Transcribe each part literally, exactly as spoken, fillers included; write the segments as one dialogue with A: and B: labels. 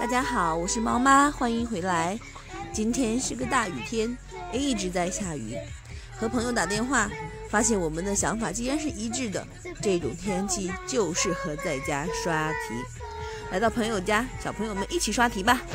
A: 大家好，我是猫妈，欢迎回来。今天是个大雨天，一直在下雨。和朋友打电话，发现我们的想法竟然是一致的，这种天气就适合在家刷题。来到朋友家，小朋友们一起刷题吧。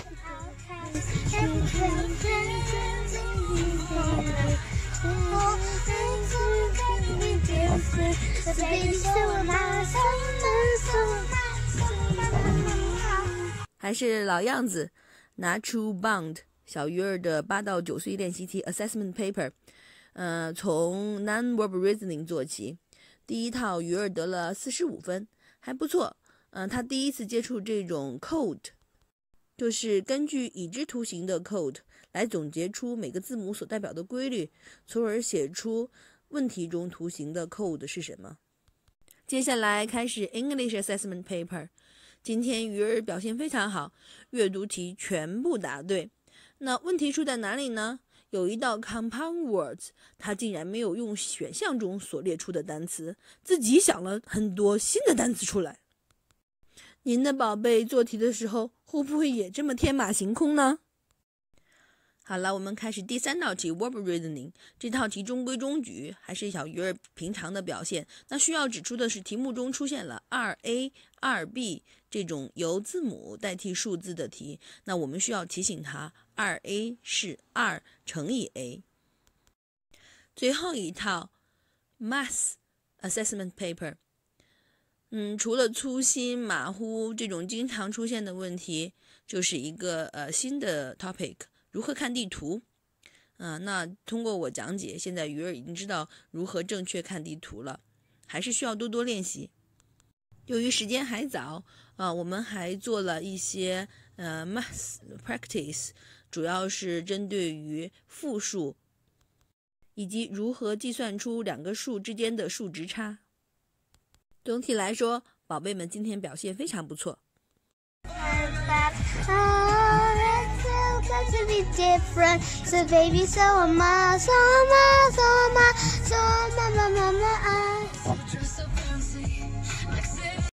A: 还是老样子，拿出 Bond 小鱼儿的八到九岁练习题 Assessment Paper， 呃，从 Non-Verb Reasoning 做起。第一套鱼儿得了四十五分，还不错。嗯、呃，他第一次接触这种 code， 就是根据已知图形的 code 来总结出每个字母所代表的规律，从而写出问题中图形的 code 是什么。接下来开始 English Assessment Paper。今天鱼儿表现非常好，阅读题全部答对。那问题出在哪里呢？有一道 compound words， 他竟然没有用选项中所列出的单词，自己想了很多新的单词出来。您的宝贝做题的时候会不会也这么天马行空呢？好了，我们开始第三道题 Verb Reasoning。 这套题中规中矩，还是小鱼儿平常的表现。那需要指出的是，题目中出现了 二 A 二 B 这种由字母代替数字的题，那我们需要提醒他 二 A 是二乘以 A。 最后一套 Math Assessment Paper， 嗯，除了粗心马虎这种经常出现的问题，就是一个呃新的 topic，如何看地图？啊、呃，那通过我讲解，现在鱼儿已经知道如何正确看地图了，还是需要多多练习。由于时间还早，啊、呃，我们还做了一些呃 math practice， 主要是针对于复数以及如何计算出两个数之间的数值差。总体来说，宝贝们今天表现非常不错。To be different, so baby, so am I, so am I, so am I, so am I, so am I, so am I.